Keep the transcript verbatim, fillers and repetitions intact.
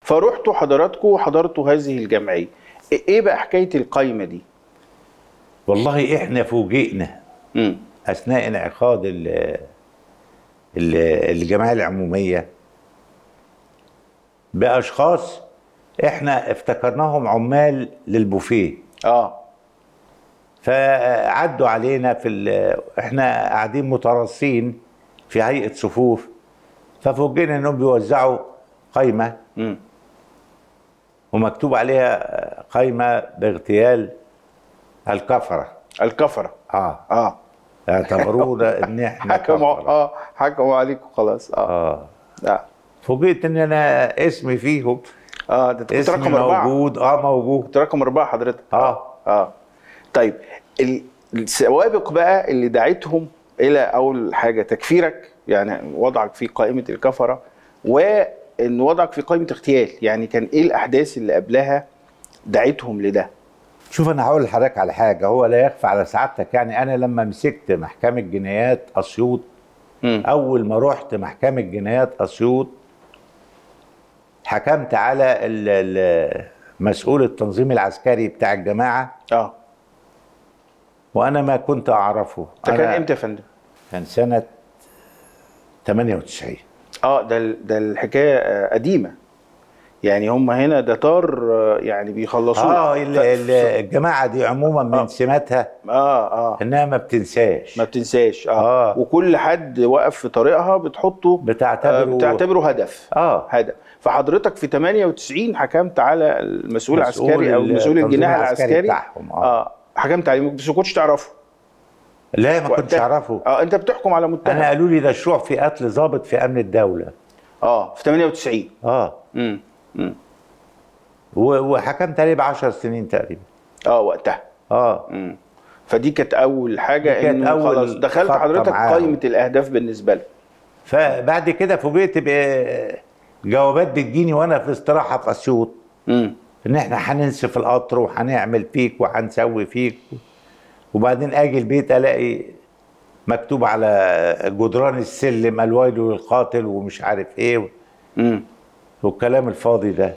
فرحتوا حضراتكم وحضرتوا هذه الجمعيه، ايه بقى حكايه القايمه دي؟ والله احنا فوجئنا امم اثناء انعقاد ال- ال- الجمعيه العموميه باشخاص احنا افتكرناهم عمال للبوفيه. اه فعدوا علينا في ال- احنا قاعدين متراصين في هيئه صفوف، ففوجئنا انهم بيوزعوا قايمه امم ومكتوب عليها قايمه باغتيال الكفره. الكفره. اه اه اعتبرونا ان احنا حكموا كفره. اه حكموا عليكم خلاص. اه اه اه فوجئت ان انا اسمي فيهم. اه ده انت كنت اسمي رقم اربعه. موجود. اه موجود. كنت رقم اربعه حضرتك. اه اه طيب ال- السوابق بقى اللي دعتهم الى اول حاجه تكفيرك، يعني وضعك في قائمه الكفره، وان وضعك في قائمه اغتيال، يعني كان ايه الاحداث اللي قبلها دعتهم لده؟ شوف انا هقول لحضرتك على حاجه، هو لا يخفى على سعادتك، يعني انا لما مسكت محكمه جنايات اسيوط، مم. اول ما رحت محكمه جنايات اسيوط حكمت على ال- ال- مسؤول التنظيم العسكري بتاع الجماعه، اه وانا ما كنت اعرفه. ده كان أنا- امتى يا فندم؟ كان سنه ثمانية وتسعين. اه ده ال- ده الحكايه آه، قديمه، يعني هم هنا ده طار آه، يعني بيخلصوه. اه ال- ف- ال- الجماعه دي عموما من آه. سماتها اه اه انها ما بتنساش. ما بتنساش. اه, آه. وكل حد واقف في طريقها بتحطه بتعتبره آه بتعتبره هدف. اه هدف. فحضرتك في ثمانية وتسعين حكمت على المسؤول مسؤول العسكري او المسؤول التنظيم الجناح العسكري العسكري بتاعهم. اه, اه حكمت عليه بس ما كنتش تعرفه. لا ما كنتش وقتها- اعرفه. اه انت بتحكم على متهم. انا قالوا لي ده شروع في قتل ضابط في امن الدوله. اه في ثمانية وتسعين. اه امم امم و- وحكمت عليه ب عشر سنين تقريبا. اه وقتها. اه امم فدي كانت اول حاجه، دي كانت انه أول خلاص دخلت خبطة حضرتك معاهم. قائمه الاهداف بالنسبه لك. فبعد كده فوجئت بجوابات بتجيني وانا في استراحه في اسيوط امم ان احنا هننسف القطر وهنعمل فيك وهنسوي فيك، وبعدين اجي البيت الاقي مكتوب على جدران السلم الويل للقاتل ومش عارف ايه امم والكلام الفاضي ده.